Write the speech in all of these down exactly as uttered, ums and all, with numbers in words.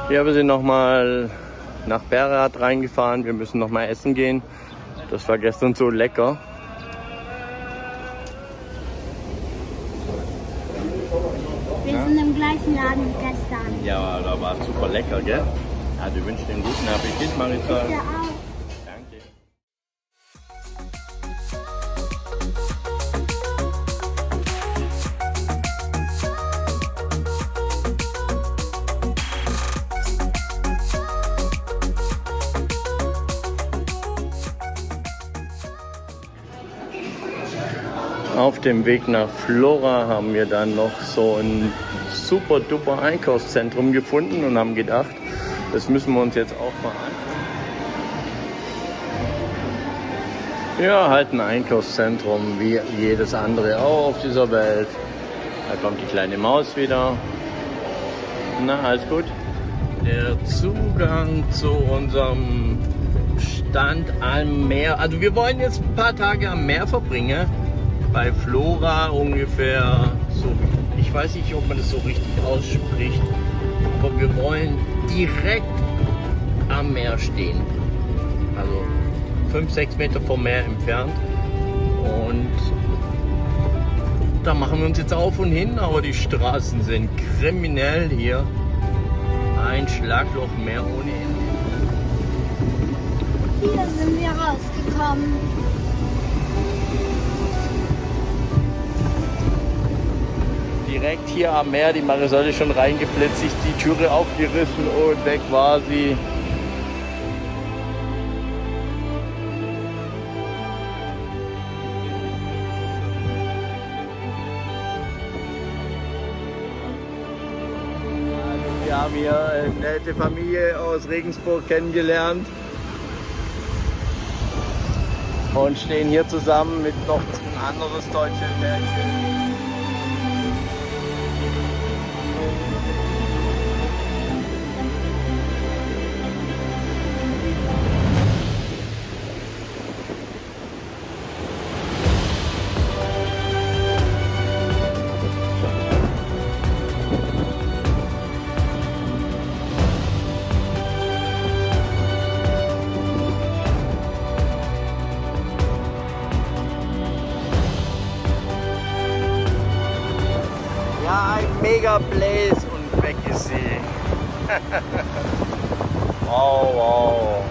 Ja, wir sind nochmal nach Berat reingefahren. Wir müssen noch mal essen gehen. Das war gestern so lecker. Wir sind im gleichen Laden wie gestern. Ja, da war es super lecker, gell? Ja, du wünschst dir einen guten Appetit, Marissa. Ja, auch. Danke. Auf dem Weg nach Flora haben wir dann noch so ein super duper Einkaufszentrum gefunden und haben gedacht, das müssen wir uns jetzt auch mal anschauen. Ja, halt ein Einkaufszentrum wie jedes andere auch auf dieser Welt. Da kommt die kleine Maus wieder. Na, alles gut? Der Zugang zu unserem Stand am Meer. Also wir wollen jetzt ein paar Tage am Meer verbringen. Bei Flora ungefähr so, ich weiß nicht, ob man das so richtig ausspricht, aber wir wollen direkt am Meer stehen. Also fünf, sechs Meter vom Meer entfernt. Und da machen wir uns jetzt auf und hin, aber die Straßen sind kriminell hier. Ein Schlagloch mehr ohne Ende. Hier sind wir rausgekommen. Direkt hier am Meer, die Marisol ist schon reingeflitzt, sich die Türe aufgerissen und weg war sie. Wir haben hier eine nette Familie aus Regensburg kennengelernt und stehen hier zusammen mit noch ein anderes deutsches Pärchen. Ja, ein mega Blaze und weg ist sie. Wow, wow.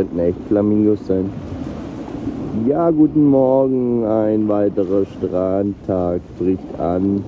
könnten echt Flamingos sein. Ja, guten Morgen, ein weiterer Strandtag bricht an.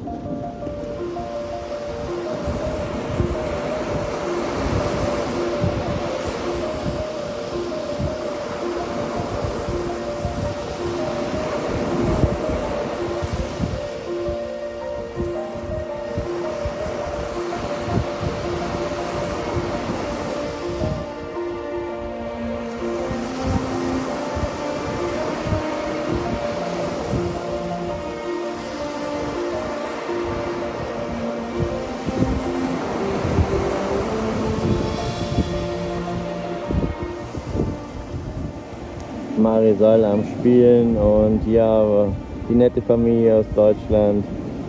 Marisol am Spielen und ja, die nette Familie aus Deutschland.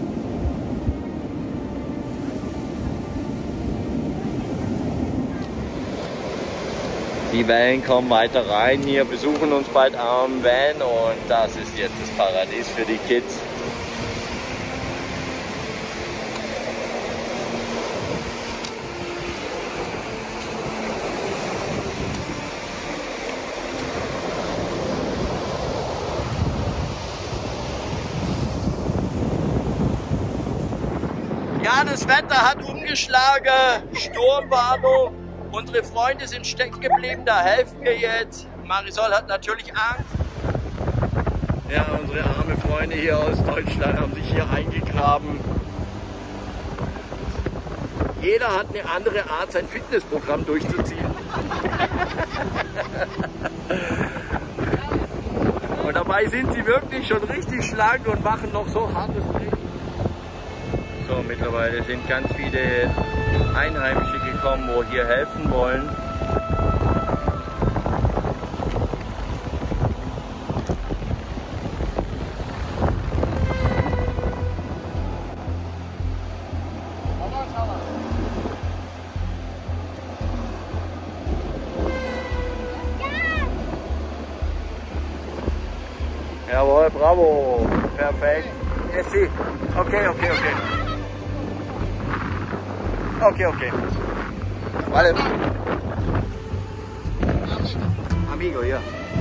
Die Wellen kommen weiter rein hier, besuchen uns bald am Van und das ist jetzt das Paradies für die Kids. Ja, das Wetter hat umgeschlagen, Sturmwarnung. Unsere Freunde sind stecken geblieben, da helfen wir jetzt. Marisol hat natürlich Angst. Ja, unsere armen Freunde hier aus Deutschland haben sich hier eingegraben. Jeder hat eine andere Art, sein Fitnessprogramm durchzuziehen. Und dabei sind sie wirklich schon richtig schlank und machen noch so hartes Training. So, mittlerweile sind ganz viele Einheimische gekommen, wo hier helfen wollen. Jawohl, bravo, perfekt. Yes, okay, okay, okay. Okay, okay. Vale. Amigo, ja.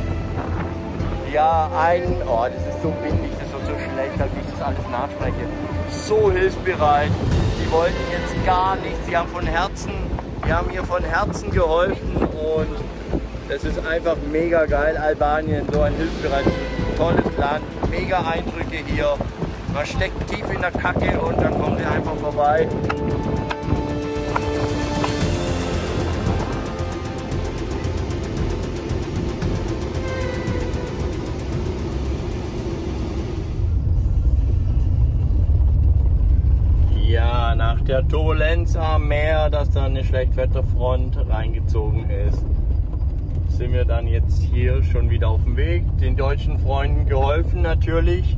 Ja, ein... Oh, das ist so windig, das ist so schlecht, dass ich das alles nachspreche. So hilfsbereit. Die wollten jetzt gar nichts. Sie haben von Herzen, die haben mir von Herzen geholfen und das ist einfach mega geil. Albanien, so ein hilfsbereites, tolles Land. Mega Eindrücke hier. Man steckt tief in der Kacke und dann kommt ihr einfach vorbei. Ja, nach der Turbulenz am Meer, dass da eine Schlechtwetterfront reingezogen ist, sind wir dann jetzt hier schon wieder auf dem Weg. Den deutschen Freunden geholfen natürlich.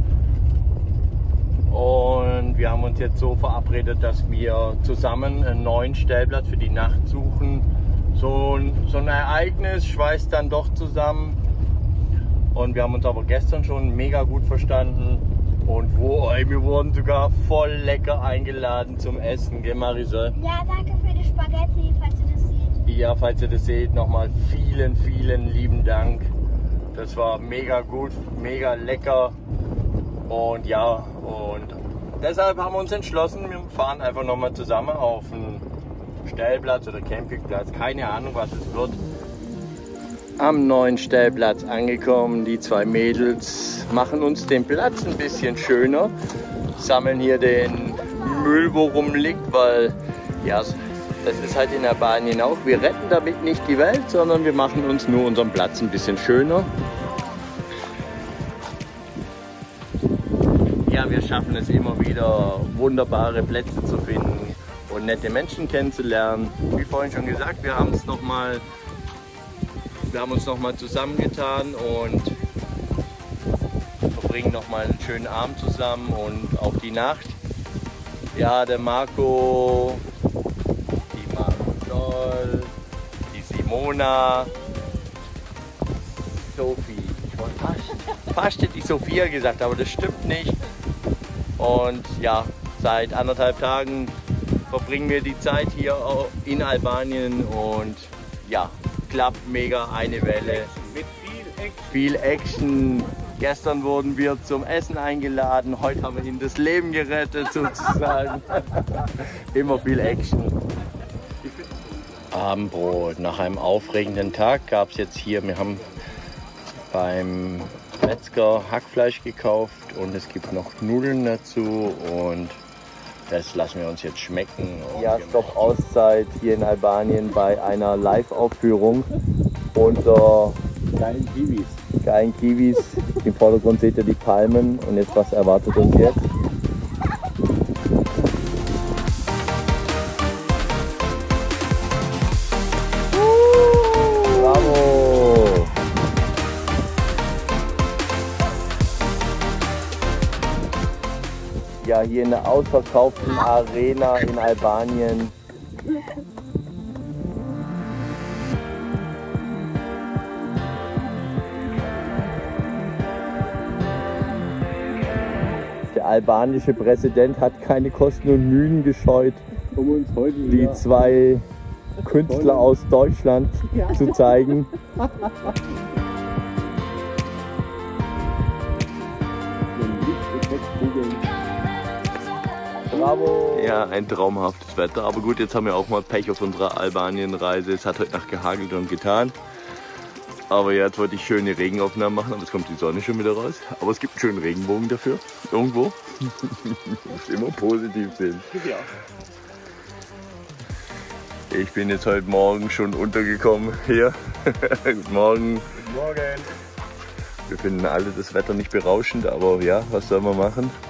Und wir haben uns jetzt so verabredet, dass wir zusammen einen neuen Stellplatz für die Nacht suchen. So, so ein Ereignis schweißt dann doch zusammen. Und wir haben uns aber gestern schon mega gut verstanden. Und wo, ey, wir wurden sogar voll lecker eingeladen zum Essen, gell Marisol? Ja, danke für die Spaghetti, falls ihr das seht. Ja, falls ihr das seht, nochmal vielen, vielen lieben Dank. Das war mega gut, mega lecker. Und ja, und deshalb haben wir uns entschlossen, wir fahren einfach nochmal zusammen auf einen Stellplatz oder Campingplatz, keine Ahnung was es wird. Am neuen Stellplatz angekommen, die zwei Mädels machen uns den Platz ein bisschen schöner, sammeln hier den Müll, wo rumliegt, weil ja, das ist halt in Albanien auch, wir retten damit nicht die Welt, sondern wir machen uns nur unseren Platz ein bisschen schöner. Ja, wir schaffen es immer wieder, wunderbare Plätze zu finden und nette Menschen kennenzulernen. Wie vorhin schon gesagt, wir haben es noch mal Wir haben uns noch mal zusammengetan und verbringen noch mal einen schönen Abend zusammen und auch die Nacht. Ja, der Marco, die Marisol, die Simona, Sophie. Ich wollte fast, fast hätte ich Sophia gesagt, aber das stimmt nicht. Und ja, seit anderthalb Tagen verbringen wir die Zeit hier in Albanien und ja, klappt mega, eine Welle. Mit viel Action. Viel Action. Gestern wurden wir zum Essen eingeladen, heute haben wir ihnen das Leben gerettet sozusagen. Immer viel Action. Abendbrot. Nach einem aufregenden Tag gab es jetzt hier, wir haben beim Metzger Hackfleisch gekauft und es gibt noch Nudeln dazu und das lassen wir uns jetzt schmecken. Ja, Stopp Auszeit hier in Albanien bei einer Live-Aufführung unter Geilen Kiwis. geilen Kiwis. Im Vordergrund seht ihr die Palmen und jetzt, was erwartet uns jetzt? Bravo! Ja, hier in der ausverkauften Arena in Albanien. Der albanische Präsident hat keine Kosten und Mühen gescheut, Um uns heute die wieder zwei Künstler aus Deutschland zu zeigen. Bravo! Ja, ein traumhaftes Wetter. Aber gut, jetzt haben wir auch mal Pech auf unserer Albanien-Reise. Es hat heute Nacht gehagelt und getan. Aber ja, jetzt wollte ich schöne Regenaufnahmen machen, aber jetzt kommt die Sonne schon wieder raus. Aber es gibt einen schönen Regenbogen dafür. Irgendwo. Muss immer positiv sehen. Ja. Ich bin jetzt heute Morgen schon untergekommen hier. Guten Morgen. Guten Morgen. Wir finden alle das Wetter nicht berauschend, aber ja, was soll man machen?